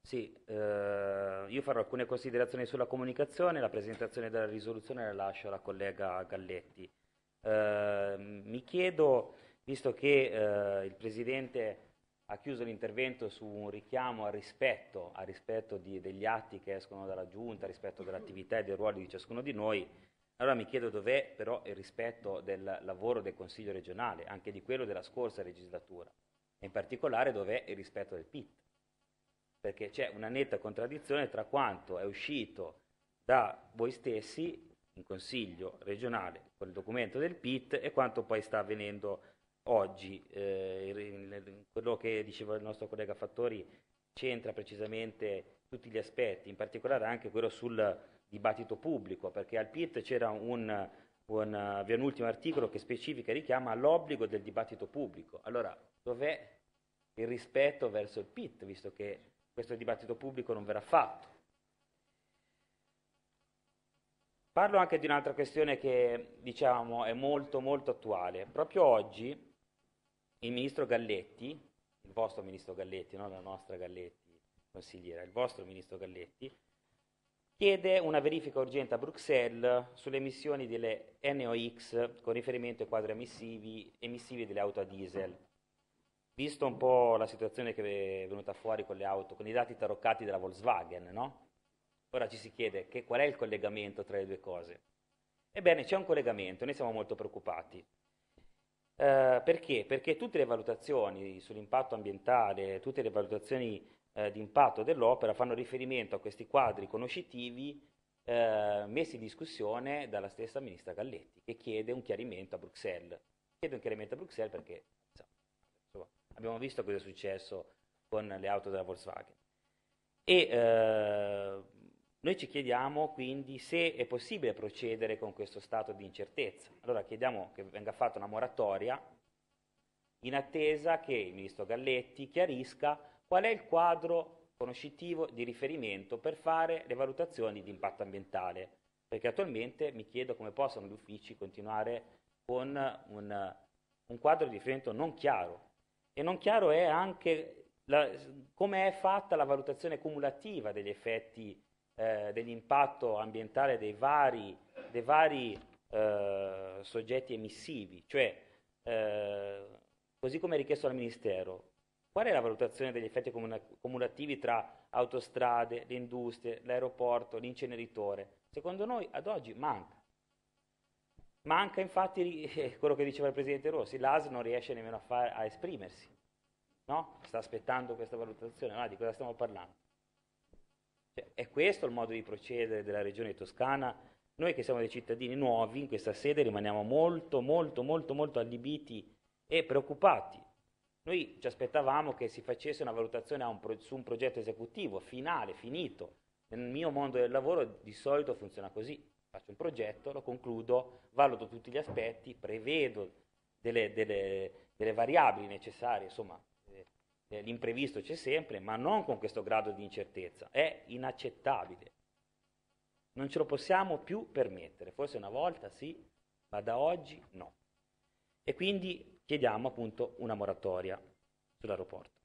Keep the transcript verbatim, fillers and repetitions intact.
Sì, eh, io farò alcune considerazioni sulla comunicazione, la presentazione della risoluzione la lascio alla collega Galletti. Eh, mi chiedo, visto che eh, il Presidente ha chiuso l'intervento su un richiamo al rispetto, al rispetto di- degli atti che escono dalla Giunta, al rispetto dell'attività e dei ruoli di ciascuno di noi, allora mi chiedo dov'è però il rispetto del lavoro del Consiglio regionale, anche di quello della scorsa legislatura, e in particolare dov'è il rispetto del P I T, perché c'è una netta contraddizione tra quanto è uscito da voi stessi in Consiglio regionale con il documento del P I T e quanto poi sta avvenendo oggi. Eh, quello che diceva il nostro collega Fattori c'entra precisamente tutti gli aspetti, in particolare anche quello sul dibattito pubblico, perché al P I T c'era un, un, vi è un ultimo articolo che specifica e richiama l'obbligo del dibattito pubblico. Allora, dov'è il rispetto verso il P I T, visto che questo dibattito pubblico non verrà fatto? Parlo anche di un'altra questione che diciamo è molto molto attuale. Proprio oggi il ministro Galletti, il vostro ministro Galletti, non la nostra Galletti consigliera, il vostro ministro Galletti, chiede una verifica urgente a Bruxelles sulle emissioni delle N O X con riferimento ai quadri emissivi, emissivi delle auto a diesel. Visto un po' la situazione che è venuta fuori con le auto, con i dati taroccati della Volkswagen, no? Ora ci si chiede che, qual è il collegamento tra le due cose. Ebbene, c'è un collegamento, noi siamo molto preoccupati. Eh, perché? Perché tutte le valutazioni sull'impatto ambientale, tutte le valutazioni eh, di impatto dell'opera fanno riferimento a questi quadri conoscitivi eh, messi in discussione dalla stessa ministra Galletti, che chiede un chiarimento a Bruxelles. Chiede un chiarimento a Bruxelles perché insomma, abbiamo visto cosa è successo con le auto della Volkswagen. E eh, noi ci chiediamo quindi se è possibile procedere con questo stato di incertezza. Allora chiediamo che venga fatta una moratoria in attesa che il ministro Galletti chiarisca qual è il quadro conoscitivo di riferimento per fare le valutazioni di impatto ambientale, perché attualmente mi chiedo come possano gli uffici continuare con un, un quadro di riferimento non chiaro. E non chiaro è anche come è fatta la valutazione cumulativa degli effetti eh, dell'impatto ambientale dei vari, dei vari eh, soggetti emissivi, cioè eh, così come richiesto dal Ministero, qual è la valutazione degli effetti cumulativi tra autostrade, le industrie, l'aeroporto, l'inceneritore? Secondo noi ad oggi manca. Manca infatti eh, quello che diceva il Presidente Rossi, l'A S non riesce nemmeno a, far, a esprimersi, no? Sta aspettando questa valutazione, no? Di cosa stiamo parlando? Cioè, è questo il modo di procedere della Regione Toscana? Noi che siamo dei cittadini nuovi in questa sede rimaniamo molto, molto, molto, molto allibiti e preoccupati. Noi ci aspettavamo che si facesse una valutazione un pro, su un progetto esecutivo, finale, finito. Nel mio mondo del lavoro di solito funziona così. Faccio un progetto, lo concludo, valuto tutti gli aspetti, prevedo delle, delle, delle variabili necessarie, insomma, eh, l'imprevisto c'è sempre, ma non con questo grado di incertezza. È inaccettabile. Non ce lo possiamo più permettere. Forse una volta sì, ma da oggi no. E quindi chiediamo appunto una moratoria sull'aeroporto.